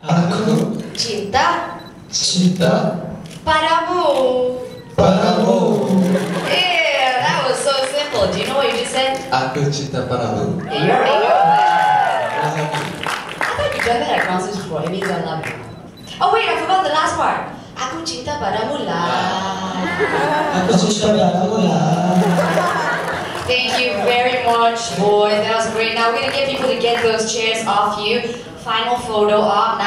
Aku cinta cinta padamu. padamu. Yeah, that was so simple. Do you know what you just said? Aku cinta padamu. Yeah, you already know that. I love you. I thought you've done that at concerts before. It means I love you. Oh wait, I forgot the last part. Aku cinta padamu lah. Aku cinta padamu lah. Thank you very much, boys. That was great. Now we're gonna get people to get those chairs off you. Final photo op.